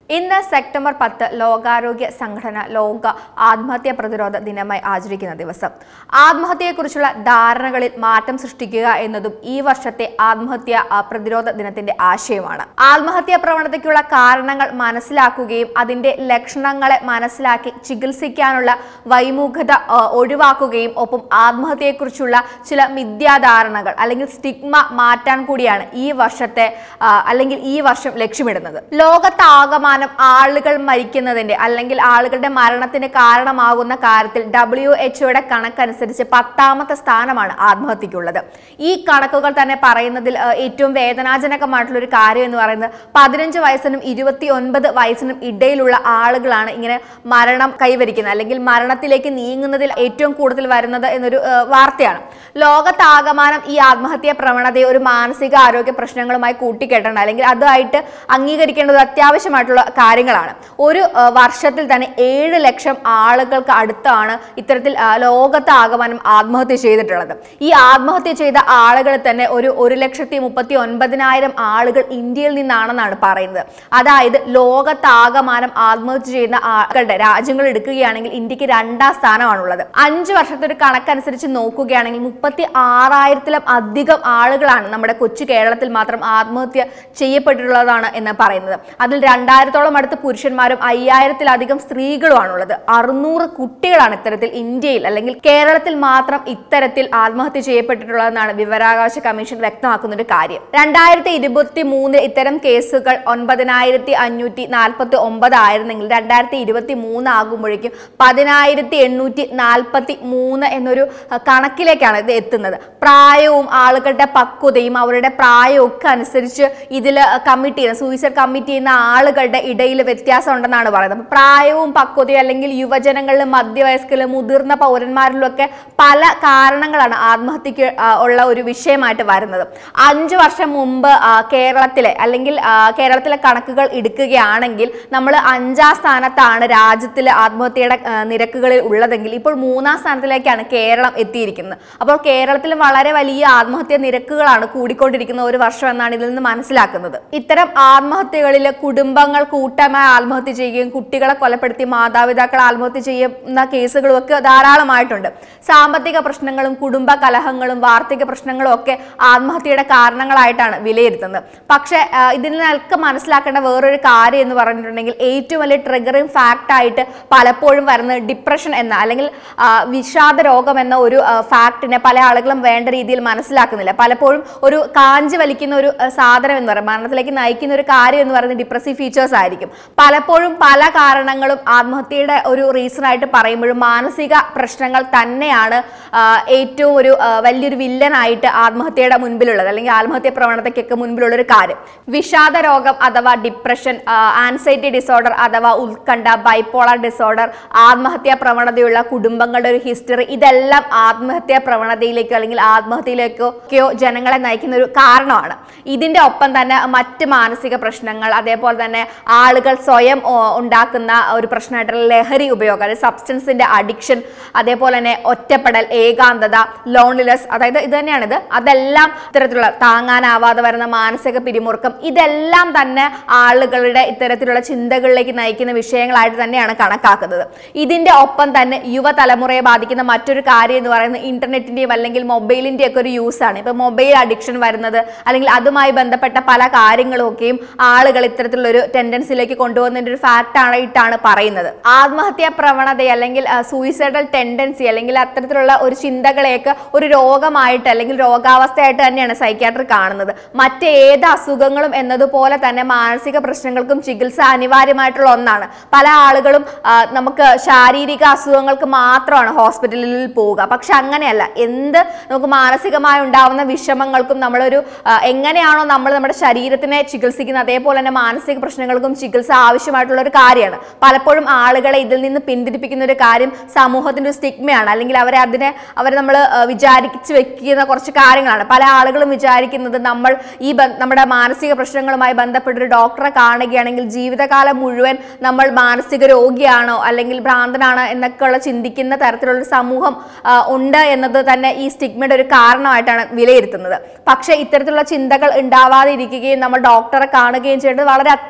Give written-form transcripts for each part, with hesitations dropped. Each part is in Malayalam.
ഇന്ന് സെപ്റ്റംബർ 10 ലോകാരോഗ്യ സംഘടന ലോക ആത്മഹത്യാ പ്രതിരോധ ദിനമായി ആചരിക്കുന്ന ദിവസം. ആത്മഹത്യയെക്കുറിച്ചുള്ള ധാരണകളിൽ മാറ്റം സൃഷ്ടിക്കുക എന്നതും ഈ വർഷത്തെ ആത്മഹത്യാ പ്രതിരോധ ദിനത്തിന്റെ ആശയമാണ്. ആത്മഹത്യാ പ്രവണതയ്ക്കുള്ള കാരണങ്ങൾ മനസ്സിലാക്കുകയും അതിന്റെ ലക്ഷണങ്ങളെ മനസ്സിലാക്കി ചികിത്സിക്കാനുള്ള വൈമുഖത ഒഴിവാക്കുകയും ഒപ്പം ആത്മഹത്യയെക്കുറിച്ചുള്ള ചില മിഥ്യാധാരണകൾ അല്ലെങ്കിൽ സ്റ്റിഗ്മ മാറ്റാൻ കൂടിയാണ് ഈ വർഷം ലക്ഷ്യമിടുന്നത്. ലോകത്താകമാനം ആളുകൾ മരിക്കുന്നതിന്റെ അല്ലെങ്കിൽ ആളുകളുടെ മരണത്തിന് കാരണമാകുന്ന കാര്യത്തിൽ WHO കണക്കനുസരിച്ച് 10ാമത്തെ സ്ഥാനമാണ് ആത്മഹത്യക്കുള്ളത്. ഈ കണക്കുകൾ തന്നെ പറയുന്നതിൽ ഏറ്റവും വേദനാജനകമായിട്ടുള്ള ഒരു കാര്യം എന്ന് പറയുന്നത് 15 വയസ്സിനും 29 വയസ്സിനും ഇടയിലുള്ള ആളുകളാണ് ഇങ്ങനെ മരണം കൈവരിക്കുന്നത് അല്ലെങ്കിൽ മരണത്തിലേക്ക് നീങ്ങുന്നതിൽ ഏറ്റവും കൂടുതൽ വരുന്നത് എന്നൊരു വാർത്തയാണ്. ലോകത്താകമാനം ഈ ആത്മഹത്യാ പ്രവണതയെ ഒരു മാനസിക ആരോഗ്യ പ്രശ്നങ്ങളുമായി കൂട്ടിക്കെട്ടണം അല്ലെങ്കിൽ അതുമായിട്ട് അംഗീകരിക്കേണ്ടത് അത്യാവശ്യമായിട്ടുള്ള കാര്യങ്ങളാണ്. ഒരു വർഷത്തിൽ തന്നെ 7 ലക്ഷം ആളുകൾക്ക് അടുത്താണ് ഇത്തരത്തിൽ ലോകത്താകമാനം ആത്മഹത്യ ചെയ്തിട്ടുള്ളത്. ഈ ആത്മഹത്യ ചെയ്ത ആളുകളിൽ തന്നെ ഒരു 1,39,000 ആളുകൾ ഇന്ത്യയിൽ നിന്നാണെന്നാണ് പറയുന്നത്. അതായത് ലോകത്താകമാനം ആത്മഹത്യ ചെയ്യുന്ന ആളുകളുടെ രാജ്യങ്ങൾ എടുക്കുകയാണെങ്കിൽ ഇന്ത്യക്ക് 2ാം സ്ഥാനമാണുള്ളത്. 5 വർഷത്തെ ഒരു കണക്കനുസരിച്ച് നോക്കുകയാണെങ്കിൽ 36,000-ലും അധികം ആളുകളാണ് നമ്മുടെ കൊച്ചു കേരളത്തിൽ മാത്രം ആത്മഹത്യ ചെയ്യപ്പെട്ടിട്ടുള്ളതാണ് എന്ന് പറയുന്നത്. അതിൽ 2000-ഓളം അടുത്ത് പുരുഷന്മാരും 5000-ലധികം സ്ത്രീകളുമാണുള്ളത്. 600 കുട്ടികളാണ് ഇത്തരത്തിൽ ഇന്ത്യയിൽ അല്ലെങ്കിൽ കേരളത്തിൽ മാത്രം ഇത്തരത്തിൽ ആത്മഹത്യ ചെയ്യപ്പെട്ടിട്ടുള്ളതെന്നാണ് വിവരാവകാശ കമ്മീഷൻ വ്യക്തമാക്കുന്ന ഒരു കാര്യം. 2023 ഇത്തരം കേസുകൾ 9,549 ആയിരുന്നെങ്കിൽ 2023 ആകുമ്പോഴേക്കും 10,843 എന്നൊരു കണക്കിലേക്കാണ് ഇത് എത്തുന്നത്. പ്രായവും ആളുകളുടെ പക്വതയും അവരുടെ പ്രായവും ഒക്കെ അനുസരിച്ച് ഇതിൽ കമ്മിറ്റ് ചെയ്യുന്ന സൂയിസൈഡ് കമ്മിറ്റ് ചെയ്യുന്ന ആളുകളുടെ ഇടയിൽ വ്യത്യാസം ഉണ്ടെന്നാണ് പറയുന്നത്. പ്രായവും പക്വതയും അല്ലെങ്കിൽ യുവജനങ്ങളിലും മധ്യവയസ്കരിലും മുതിർന്ന പൗരന്മാരിലും ഒക്കെ പല കാരണങ്ങളാണ് ആത്മഹത്യക്ക് ഉള്ള ഒരു വിഷയമായിട്ട് വരുന്നത്. 5 വർഷം മുമ്പ് കേരളത്തിലെ കണക്കുകൾ എടുക്കുകയാണെങ്കിൽ നമ്മൾ 5ാം സ്ഥാനത്താണ് രാജ്യത്തിലെ ആത്മഹത്യയുടെ നിരക്കുകളിൽ ഉള്ളതെങ്കിൽ ഇപ്പോൾ 3ാം സ്ഥാനത്തിലേക്കാണ് കേരളം എത്തിയിരിക്കുന്നത്. അപ്പോൾ കേരളത്തിൽ വളരെ വലിയ ആത്മഹത്യ നിരക്കുകളാണ് കൂടിക്കൊണ്ടിരിക്കുന്ന ഒരു വർഷം എന്നാണ് ഇതിൽ നിന്ന് മനസ്സിലാക്കുന്നത്. ഇത്തരം ആത്മഹത്യകളിൽ കുടുംബങ്ങൾ കൂട്ടമായി ആത്മഹത്യ ചെയ്യുകയും കുട്ടികളെ കൊലപ്പെടുത്തി മാതാപിതാക്കൾ ആത്മഹത്യ ചെയ്യുന്ന കേസുകളും ഒക്കെ ധാരാളമായിട്ടുണ്ട്. സാമ്പത്തിക പ്രശ്നങ്ങളും കുടുംബ കലഹങ്ങളും വാർദ്ധക്യ പ്രശ്നങ്ങളും ഒക്കെ ആത്മഹത്യയുടെ കാരണങ്ങളായിട്ടാണ് വിലയിരുത്തുന്നത്. പക്ഷെ ഇതിൽ നിന്നൊക്കെ മനസ്സിലാക്കേണ്ട വേറൊരു കാര്യം എന്ന് പറഞ്ഞിട്ടുണ്ടെങ്കിൽ ഏറ്റവും വലിയ ട്രിഗറിങ് ഫാക്ട് ആയിട്ട് പലപ്പോഴും വരുന്നത് ഡിപ്രഷൻ എന്ന അല്ലെങ്കിൽ വിഷാദ രോഗം എന്ന ഒരു ഫാക്ടിനെ പല ആളുകളും വേണ്ട രീതിയിൽ മനസ്സിലാക്കുന്നില്ല. പലപ്പോഴും ഒരു കാഞ്ചി വലിക്കുന്ന ഒരു സാധനം എന്ന് പറയുന്നത് മരണത്തിലേക്ക് നയിക്കുന്ന ഒരു കാര്യം എന്ന് പറയുന്നത് ഡിപ്രസീവ് ഫീച്ചേഴ്സ് ആയിരിക്കും. പലപ്പോഴും പല കാരണങ്ങളും ആത്മഹത്യയുടെ ഒരു റീസൺ ആയിട്ട് പറയുമ്പോഴും മാനസിക പ്രശ്നങ്ങൾ തന്നെയാണ് ഏറ്റവും ഒരു വലിയൊരു വില്ലനായിട്ട് ആത്മഹത്യയുടെ മുൻപിലുള്ളത് അല്ലെങ്കിൽ ആത്മഹത്യ പ്രവണതയ്ക്കൊക്കെ മുൻപിലുള്ള ഒരു കാര്യം. വിഷാദ രോഗം അഥവാ ഡിപ്രഷൻ, ആൻസൈറ്റി ഡിസോർഡർ അഥവാ ഉത്കണ്ഠ, ബൈപ്പോളർ ഡിസോർഡർ, ആത്മഹത്യാ പ്രവണതയുള്ള കുടുംബങ്ങളുടെ ഒരു ഹിസ്റ്ററി, ഇതെല്ലാം ആത്മഹത്യാ പ്രവണതയിലേക്കോ അല്ലെങ്കിൽ ആത്മഹത്യയിലേക്കോ ജനങ്ങളെ നയിക്കുന്ന ഒരു കാരണമാണ്. ഇതിന്റെ ഒപ്പം തന്നെ മറ്റ് മാനസിക പ്രശ്നങ്ങൾ, അതേപോലെ തന്നെ ആളുകൾ സ്വയം ഉണ്ടാക്കുന്ന ഒരു പ്രശ്നമായിട്ടുള്ള ലഹരി ഉപയോഗം, അതായത് സബ്സ്റ്റൻസിന്റെ അഡിക്ഷൻ, അതേപോലെ തന്നെ ഒറ്റപ്പെടൽ, ഏകാന്തത, ലോൺലിനെസ്, അതായത് ഇത് തന്നെയാണിത്. അതെല്ലാം ഇത്തരത്തിലുള്ള താങ്ങാനാവാതെ വരുന്ന മാനസിക പിരിമുറുക്കം, ഇതെല്ലാം തന്നെ ആളുകളുടെ ഇത്തരത്തിലുള്ള ചിന്തകളിലേക്ക് നയിക്കുന്ന വിഷയങ്ങളായിട്ട് തന്നെയാണ് കണക്കാക്കുന്നത്. ഇതിന്റെ ഒപ്പം തന്നെ യുവതലമുറയെ ബാധിക്കുന്ന മറ്റൊരു കാര്യം എന്ന് പറയുന്നത് ഇന്റർനെറ്റിന്റെയും അല്ലെങ്കിൽ മൊബൈലിന്റെയും ഒക്കെ ഒരു യൂസ് ആണ്. ഇപ്പൊ മൊബൈൽ അഡിക്ഷൻ വരുന്നത് അല്ലെങ്കിൽ അതുമായി ബന്ധപ്പെട്ട പല കാര്യങ്ങളും ഒക്കെയും ആളുകൾ ഇത്തരത്തിലുള്ള ഒരു ടെൻഡൻസിയിലേക്ക് കൊണ്ടുപോകുന്നതിന്റെ ഒരു ഫാക്ട് ആയിട്ടാണ് പറയുന്നത്. ആത്മഹത്യാ പ്രവണത അല്ലെങ്കിൽ സൂയിസൈഡൽ ടെൻഡൻസി അല്ലെങ്കിൽ അത്തരത്തിലുള്ള ഒരു ചിന്തകളെയൊക്കെ ഒരു രോഗമായിട്ട് അല്ലെങ്കിൽ രോഗാവസ്ഥയായിട്ട് തന്നെയാണ് സൈക്യാട്രി കാണുന്നത്. മറ്റേത് അസുഖങ്ങളും എന്നതുപോലെ തന്നെ മാനസിക പ്രശ്നങ്ങൾക്കും ചികിത്സ അനിവാര്യമായിട്ടുള്ള ഒന്നാണ്. പല ആളുകളും നമുക്ക് ശാരീരിക അസുഖങ്ങൾക്ക് മാത്രമാണ് ഹോസ്പിറ്റലിൽ പോവുക. പക്ഷെ അങ്ങനെയല്ല, എന്ത് നമുക്ക് മാനസികമായി ഉണ്ടാവുന്ന വിഷമങ്ങൾക്കും നമ്മളൊരു എങ്ങനെയാണോ നമ്മൾ നമ്മുടെ ശരീരത്തിനെ ചികിത്സിക്കുന്നത് അതേപോലെ തന്നെ മാനസിക പ്രശ്നങ്ങൾക്കും ചികിത്സ ആവശ്യമായിട്ടുള്ള ഒരു കാര്യമാണ്. പലപ്പോഴും ആളുകളെ ഇതിൽ നിന്ന് പിന്തിരിപ്പിക്കുന്ന ഒരു കാര്യം സമൂഹത്തിന്റെ ഒരു സ്റ്റിഗ്മയാണ് അല്ലെങ്കിൽ അവരെ നമ്മൾ വിചാരിച്ചു വെക്കുന്ന കുറച്ച് കാര്യങ്ങളാണ്. പല ആളുകളും വിചാരിക്കുന്നത് നമ്മൾ നമ്മുടെ മാനസിക പ്രശ്നങ്ങളുമായി ബന്ധപ്പെട്ട ഒരു ഡോക്ടറെ കാണുകയാണെങ്കിൽ ജീവിതകാലം മുഴുവൻ നമ്മൾ മാനസിക രോഗിയാണോ അല്ലെങ്കിൽ ഭ്രാന്തനാണോ എന്നൊക്കെയുള്ള ചിന്തിക്കുന്ന തരത്തിലുള്ള ഒരു സമൂഹം ഉണ്ട് എന്നത് തന്നെ ഈ സ്റ്റിഗ്മയുടെ ഒരു കാരണമായിട്ടാണ് വിലയിരുത്തുന്നത്. പക്ഷെ ഇത്തരത്തിലുള്ള ചിന്തകൾ ഉണ്ടാവാതെ ഇരിക്കുകയും നമ്മൾ ഡോക്ടറെ കാണുകയും ചെയ്യേണ്ടത് വളരെ അത്യാവശ്യമായിട്ടുള്ള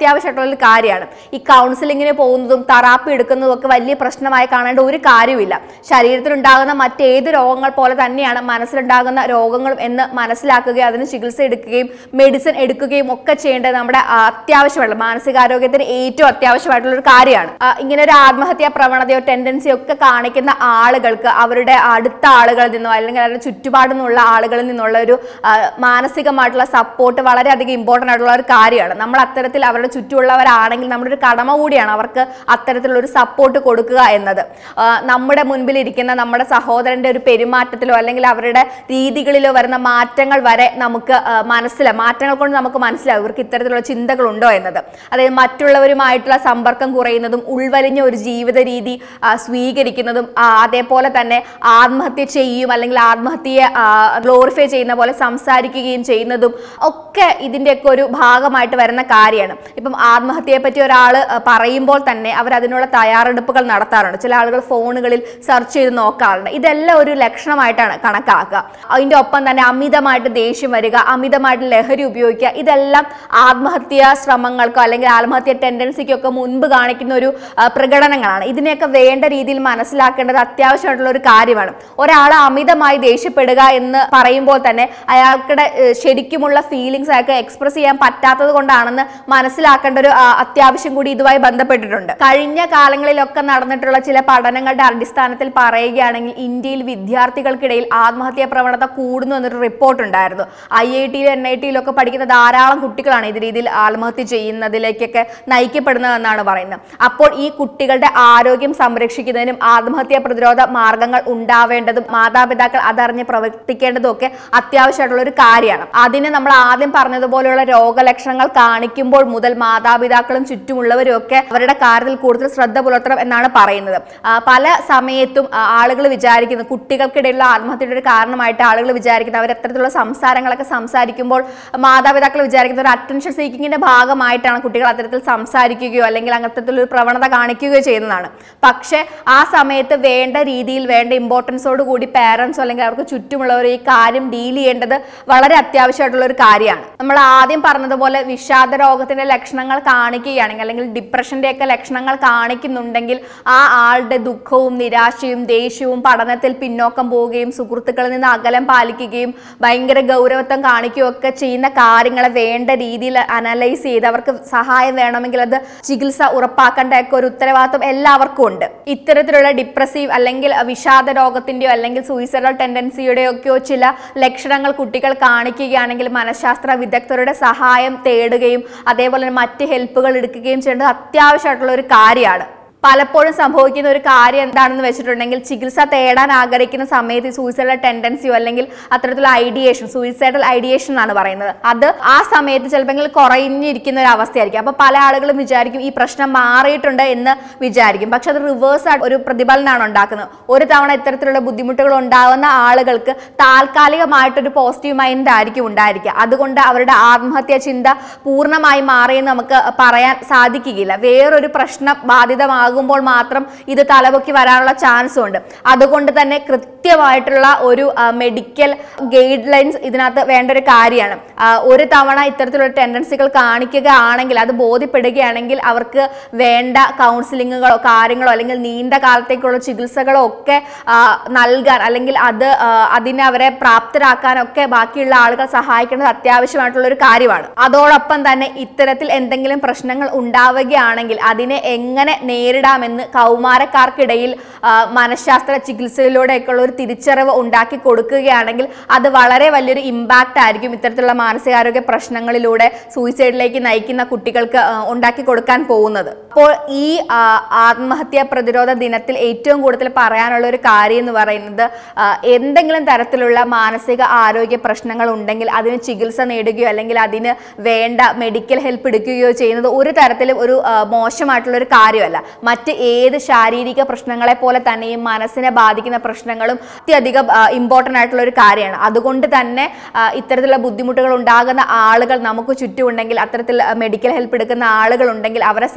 ഒരു കാര്യമാണ്. ഈ കൗൺസിലിങ്ങിന് പോകുന്നതും തെറാപ്പി എടുക്കുന്നതും ഒക്കെ വലിയ പ്രശ്നമായി കാണേണ്ട ഒരു കാര്യമില്ല. ശരീരത്തിലുണ്ടാകുന്ന മറ്റേത് രോഗങ്ങൾ പോലെ തന്നെയാണ് മനസ്സിലുണ്ടാകുന്ന രോഗങ്ങളും എന്ന് മനസ്സിലാക്കുകയും അതിന് ചികിത്സ എടുക്കുകയും മെഡിസിൻ എടുക്കുകയും ഒക്കെ ചെയ്യേണ്ടത് നമ്മുടെ അത്യാവശ്യമായിട്ടുള്ള മാനസികാരോഗ്യത്തിന് ഏറ്റവും അത്യാവശ്യമായിട്ടുള്ള ഒരു കാര്യമാണ്. ഇങ്ങനെ ഒരു ആത്മഹത്യാ പ്രവണതയോ ടെൻഡൻസിയോ ഒക്കെ കാണിക്കുന്ന ആളുകൾക്ക് അവരുടെ അടുത്ത ആളുകളിൽ നിന്നോ അല്ലെങ്കിൽ അവരുടെ ചുറ്റുപാടിൽ നിന്നുള്ള ആളുകളിൽ നിന്നുള്ള ഒരു മാനസികമായിട്ടുള്ള സപ്പോർട്ട് വളരെയധികം ഇമ്പോർട്ടൻ്റ് ആയിട്ടുള്ള ഒരു കാര്യമാണ്. നമ്മൾ അത്തരത്തിൽ അവരുടെ ചുറ്റുമുള്ളവരാണെങ്കിൽ നമ്മുടെ ഒരു കടമ കൂടിയാണ് അവർക്ക് അത്തരത്തിലുള്ള ഒരു സപ്പോർട്ട് കൊടുക്കുക എന്നത്. നമ്മുടെ മുൻപിലിരിക്കുന്ന നമ്മുടെ സഹോദരന്റെ ഒരു പെരുമാറ്റത്തിലോ അല്ലെങ്കിൽ അവരുടെ രീതികളിലോ വരുന്ന മാറ്റങ്ങൾ വരെ നമുക്ക് മാറ്റങ്ങൾ കൊണ്ട് നമുക്ക് മനസ്സിലാവും ഇവർക്ക് ഇത്തരത്തിലുള്ള ചിന്തകളുണ്ടോ എന്നത്. അതായത് മറ്റുള്ളവരുമായിട്ടുള്ള സമ്പർക്കം കുറയുന്നതും ഉൾവലിഞ്ഞ ഒരു ജീവിത രീതി സ്വീകരിക്കുന്നതും അതേപോലെ തന്നെ ആത്മഹത്യ ചെയ്യും അല്ലെങ്കിൽ ആത്മഹത്യയെ ഗ്ലോറിഫൈ ചെയ്യുന്ന പോലെ സംസാരിക്കുകയും ചെയ്യുന്നതും ഒക്കെ ഇതിൻ്റെയൊക്കെ ഒരു ഭാഗമായിട്ട് വരുന്ന കാര്യമാണ്. ഇപ്പം ആത്മഹത്യയെ പറ്റി ഒരാൾ പറയുമ്പോൾ തന്നെ അവർ അതിനുള്ള തയ്യാറെടുപ്പുകൾ നടത്താറുണ്ട്. ചില ആളുകൾ ഫോണുകളിൽ സെർച്ച് ചെയ്ത് നോക്കാറുണ്ട്. ഇതെല്ലാം ഒരു ലക്ഷണമായിട്ടാണ് കണക്കാക്കുക. അതിൻ്റെ ഒപ്പം തന്നെ അമിതമായിട്ട് ദേഷ്യം വരിക, അമിതമായിട്ട് ലഹരി ഉപയോഗിക്കുക, ഇതെല്ലാം ആത്മഹത്യാ ശ്രമങ്ങൾക്കോ അല്ലെങ്കിൽ ആത്മഹത്യ ടെൻഡൻസിക്കൊക്കെ മുൻപ് കാണിക്കുന്ന ഒരു പ്രകടനങ്ങളാണ്. ഇതിനെയൊക്കെ വേണ്ട രീതിയിൽ മനസ്സിലാക്കേണ്ടത് അത്യാവശ്യമായിട്ടുള്ള ഒരു കാര്യമാണ്. ഒരാൾ അമിതമായി ദേഷ്യപ്പെടുക എന്ന് പറയുമ്പോൾ തന്നെ അയാൾക്കുടെ ശരിക്കുമുള്ള ഫീലിങ്സ് അയാൾക്ക് എക്സ്പ്രസ് ചെയ്യാൻ പറ്റാത്തത് കൊണ്ടാണെന്ന് മനസ്സിലാക്കേണ്ട ഒരു അത്യാവശ്യം കൂടി ഇതുമായി ബന്ധപ്പെട്ടിട്ടുണ്ട്. കഴിഞ്ഞ കാലങ്ങളിലൊക്കെ നടന്നിട്ടുള്ള ചില പഠനങ്ങളുടെ അടിസ്ഥാനത്തിൽ പറയുകയാണെങ്കിൽ ഇന്ത്യയിൽ വിദ്യാർത്ഥികൾക്കിടയിൽ ആത്മഹത്യാ പ്രവണത കൂടുന്നു എന്നൊരു റിപ്പോർട്ട് ഉണ്ടായിരുന്നു. IIT NIT ഒക്കെ പഠിക്കുന്ന ധാരാളം കുട്ടികളാണ് ഇത് രീതിയിൽ ആത്മഹത്യ ചെയ്യുന്നതിലേക്കൊക്കെ നയിക്കപ്പെടുന്നതെന്നാണ് പറയുന്നത്. അപ്പോൾ ഈ കുട്ടികളുടെ ആരോഗ്യം സംരക്ഷിക്കുന്നതിനും ആത്മഹത്യാ പ്രതിരോധ മാർഗങ്ങൾ ഉണ്ടാവേണ്ടതും മാതാപിതാക്കൾ അതറിഞ്ഞ് പ്രവർത്തിക്കേണ്ടതും ഒക്കെ അത്യാവശ്യമായിട്ടുള്ള ഒരു കാര്യമാണ്. അതിന് നമ്മൾ ആദ്യം പറഞ്ഞതുപോലെയുള്ള രോഗലക്ഷണങ്ങൾ കാണിക്കുമ്പോൾ മുതൽ മാതാപിതാക്കളും ചുറ്റുമുള്ളവരും ഒക്കെ അവരുടെ കാര്യത്തിൽ കൂടുതൽ ശ്രദ്ധ പുലർത്തണം എന്നാണ് പറയുന്നത്. പല സമയത്തും ആളുകൾ വിചാരിക്കുന്നു കുട്ടികൾക്കിടയിലുള്ള ആത്മഹത്യയുടെ ഒരു കാരണമായിട്ട് ആളുകൾ വിചാരിക്കുന്നത് അവർ എത്തരത്തിലുള്ള സംസാരങ്ങളൊക്കെ സംസാരിക്കുമ്പോൾ മാതാപിതാക്കൾ വിചാരിക്കുന്ന ഒരു അറ്റൻഷൻ സീക്കിങ്ങിന്റെ ഭാഗമായിട്ടാണ് കുട്ടികൾ അത്തരത്തിൽ സംസാരിക്കുകയോ അല്ലെങ്കിൽ അങ്ങനത്തെയൊരു പ്രവണത കാണിക്കുകയോ ചെയ്യുന്നതാണ്. പക്ഷെ ആ സമയത്ത് വേണ്ട രീതിയിൽ വേണ്ട ഇമ്പോർട്ടൻസോട് കൂടി പേരൻസോ അല്ലെങ്കിൽ അവർക്ക് ചുറ്റുമുള്ളവർ ഈ കാര്യം ഡീൽ ചെയ്യേണ്ടത് വളരെ അത്യാവശ്യമായിട്ടുള്ള ഒരു കാര്യമാണ്. നമ്മൾ ആദ്യം പറഞ്ഞതുപോലെ വിഷാദ രോഗത്തിന്റെ ലക്ഷണങ്ങൾ കാണിക്കുകയാണെങ്കിൽ അല്ലെങ്കിൽ ഡിപ്രഷന്റെ ഒക്കെ ലക്ഷണങ്ങൾ കാണിക്കുന്നുണ്ടെങ്കിൽ ആ ആളുടെ ദുഃഖവും നിരാശയും ദേഷ്യവും പഠനത്തിൽ പിന്നോക്കം പോവുകയും സുഹൃത്തുക്കളിൽ നിന്ന് അകലം പാലിക്കുകയും ഭയങ്കര ഗൗരവത്വം കാണിക്കുകയും ഒക്കെ ചെയ്യുന്ന കാര്യങ്ങളെ വേണ്ട രീതിയിൽ അനലൈസ് ചെയ്ത് അവർക്ക് സഹായം വേണമെങ്കിൽ അത് ചികിത്സ ഉറപ്പാക്കേണ്ട ഒക്കെ ഒരു ഉത്തരവാദിത്വം എല്ലാവർക്കും ഉണ്ട്. ഇത്തരത്തിലുള്ള ഡിപ്രസീവ് അല്ലെങ്കിൽ വിഷാദ രോഗത്തിന്റെയോ അല്ലെങ്കിൽ സൂയിസൈഡൽ ടെൻഡൻസിയുടെയോ ഒക്കെയോ ചില ലക്ഷണങ്ങൾ കുട്ടികൾ കാണിക്കുകയാണെങ്കിൽ മനഃശാസ്ത്ര വിദഗ്ധരുടെ സഹായം തേടുകയും അതേപോലെ മറ്റ് ഹെൽപ്പുകൾ എടുക്കുകയും ചെയ്യേണ്ടത് അത്യാവശ്യമായിട്ടുള്ള ഒരു കാര്യമാണ്. പലപ്പോഴും സംഭവിക്കുന്ന ഒരു കാര്യം എന്താണെന്ന് വെച്ചിട്ടുണ്ടെങ്കിൽ ചികിത്സ തേടാൻ ആഗ്രഹിക്കുന്ന സമയത്ത് സൂയിസൈഡൽ ടെൻഡൻസിയോ അല്ലെങ്കിൽ അത്തരത്തിലുള്ള ഐഡിയേഷൻ സൂയിസൈഡൽ ഐഡിയേഷൻ എന്നാണ് പറയുന്നത് അത് ആ സമയത്ത് ചിലപ്പോൾ കുറഞ്ഞിരിക്കുന്ന ഒരു അവസ്ഥയായിരിക്കും. അപ്പോൾ പല ആളുകളും വിചാരിക്കും ഈ പ്രശ്നം മാറിയിട്ടുണ്ട് എന്ന് വിചാരിക്കും. പക്ഷെ അത് റിവേഴ്സ് ആയിട്ട് ഒരു പ്രതിഫലനമാണ് ഉണ്ടാക്കുന്നത്. ഒരു തവണ ഇത്തരത്തിലുള്ള ബുദ്ധിമുട്ടുകൾ ഉണ്ടാകുന്ന ആളുകൾക്ക് താൽക്കാലികമായിട്ടൊരു പോസിറ്റീവ് മൈൻഡ് ആയിരിക്കും ഉണ്ടായിരിക്കുക. അതുകൊണ്ട് അവരുടെ ആത്മഹത്യാ ചിന്ത പൂർണ്ണമായി മാറിയെന്ന് നമുക്ക് പറയാൻ സാധിക്കുകയില്ല. വേറൊരു പ്രശ്നം ബാധിതമാകുമ്പോൾ മാത്രം ഇത് തലപൊക്കി വരാനുള്ള ചാൻസും ഉണ്ട്. അതുകൊണ്ട് തന്നെ കൃത്യമായിട്ടുള്ള ഒരു മെഡിക്കൽ ഗൈഡ് ലൈൻസ് ഇതിനകത്ത് വേണ്ട ഒരു കാര്യമാണ്. ഒരു തവണ ഇത്തരത്തിലുള്ള ടെൻഡൻസികൾ കാണിക്കുകയാണെങ്കിൽ അത് ബോധ്യപ്പെടുകയാണെങ്കിൽ അവർക്ക് വേണ്ട കൗൺസിലിങ്ങുകളോ കാര്യങ്ങളോ അല്ലെങ്കിൽ നീണ്ട കാലത്തേക്കുള്ള ചികിത്സകളോ ഒക്കെ നൽകാൻ അല്ലെങ്കിൽ അതിനെ അവരെ പ്രാപ്തരാക്കാനൊക്കെ ബാക്കിയുള്ള ആളുകൾ സഹായിക്കേണ്ടത് അത്യാവശ്യമായിട്ടുള്ള ഒരു കാര്യമാണ്. അതോടൊപ്പം തന്നെ ഇത്തരത്തിൽ എന്തെങ്കിലും പ്രശ്നങ്ങൾ ഉണ്ടാവുകയാണെങ്കിൽ അതിനെ എങ്ങനെ നേരിടാമെന്ന് കൗമാരക്കാർക്കിടയിൽ മനഃശാസ്ത്ര ചികിത്സയിലൂടെയൊക്കെയുള്ള ഒരു തിരിച്ചറിവ് ഉണ്ടാക്കി കൊടുക്കുകയാണെങ്കിൽ അത് വളരെ വലിയൊരു ഇമ്പാക്റ്റ് ആയിരിക്കും ഇത്തരത്തിലുള്ള മാനസികാരോഗ്യ പ്രശ്നങ്ങളിലൂടെ സൂയിസൈഡിലേക്ക് നയിക്കുന്ന കുട്ടികൾക്ക് ഉണ്ടാക്കി കൊടുക്കാൻ പോകുന്നത്. അപ്പോൾ ഈ ആത്മഹത്യാ പ്രതിരോധ ദിനത്തിൽ ഏറ്റവും കൂടുതൽ പറയാനുള്ള ഒരു കാര്യം എന്ന് പറയുന്നത് എന്തെങ്കിലും തരത്തിലുള്ള മാനസിക ആരോഗ്യ പ്രശ്നങ്ങൾ ഉണ്ടെങ്കിൽ അതിന് ചികിത്സ നേടുകയോ അല്ലെങ്കിൽ അതിന് വേണ്ട മെഡിക്കൽ ഹെൽപ്പ് എടുക്കുകയോ ചെയ്യുന്നത് ഒരു തരത്തിലും ഒരു മോശമായിട്ടുള്ള ഒരു കാര്യമല്ല. മറ്റ് ഏത് ശാരീരിക പ്രശ്നങ്ങളെ പോലെ തന്നെ ഈ മനസ്സിനെ ബാധിക്കുന്ന പ്രശ്നങ്ങളും അത്യധികം ഇമ്പോർട്ടൻ്റ് ആയിട്ടുള്ള ഒരു കാര്യമാണ്. അതുകൊണ്ട് തന്നെ ഇത്തരത്തിലുള്ള ബുദ്ധിമുട്ടുകൾ ഉണ്ടാകുന്ന ആളുകൾ നമുക്ക് ചുറ്റുമുണ്ടെങ്കിൽ അത്തരത്തിൽ മെഡിക്കൽ ഹെൽപ്പ് എടുക്കുന്ന ആളുകൾ ഉണ്ടെങ്കിൽ അവരെ സപ്പോർട്ട്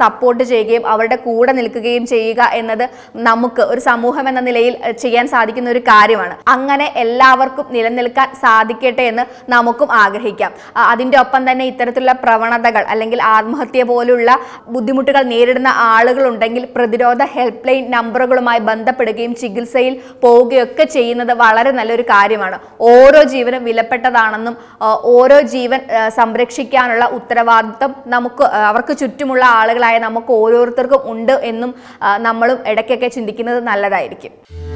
ചെയ്യുകയും അവരുടെ കൂടെ നിൽക്കുകയും ചെയ്യുക എന്നത് നമുക്ക് ഒരു സമൂഹം എന്ന നിലയിൽ ചെയ്യാൻ സാധിക്കുന്ന ഒരു കാര്യമാണ്. അങ്ങനെ എല്ലാവർക്കും നിലനിൽക്കാൻ സാധിക്കട്ടെ എന്ന് നമുക്കും ആഗ്രഹിക്കാം. അതിൻ്റെ ഒപ്പം തന്നെ ഇത്തരത്തിലുള്ള പ്രവണതകൾ അല്ലെങ്കിൽ ആത്മഹത്യ പോലുള്ള ബുദ്ധിമുട്ടുകൾ നേരിടുന്ന ആളുകളുണ്ടെങ്കിൽ പ്രതിരോധ ഹെൽപ്പ് ലൈൻ നമ്പറുകളുമായി ബന്ധപ്പെടുകയും ചികിത്സയിൽ പോവുകയൊക്കെ ചെയ്യുന്നത് വളരെ നല്ലൊരു കാര്യമാണ്. ഓരോ ജീവനും വിലപ്പെട്ടതാണെന്നും ഓരോ ജീവൻ സംരക്ഷിക്കാനുള്ള ഉത്തരവാദിത്വം നമുക്ക് അവർക്ക് ചുറ്റുമുള്ള ആളുകളായ നമുക്ക് ഓരോരുത്തർക്കും ഉണ്ട് എന്നും നമ്മളും ഇടയ്ക്കൊക്കെ ചിന്തിക്കുന്നത് നല്ലതായിരിക്കും.